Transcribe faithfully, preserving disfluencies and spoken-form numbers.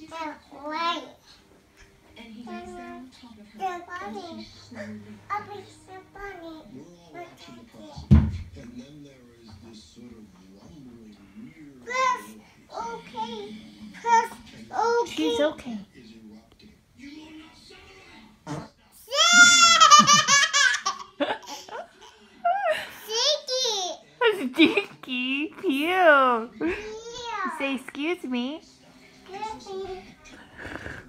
Wait. And he makes that on top of her. The bunny. Up is the bunny. We're all watching the process. And then there is this sort of rumbling, weird... Press. Okay. Press. Okay. She's okay. ...is erupting. You will not celebrate! Sticky. Stinky. Pew. Yeah. Say excuse me. Excuse me.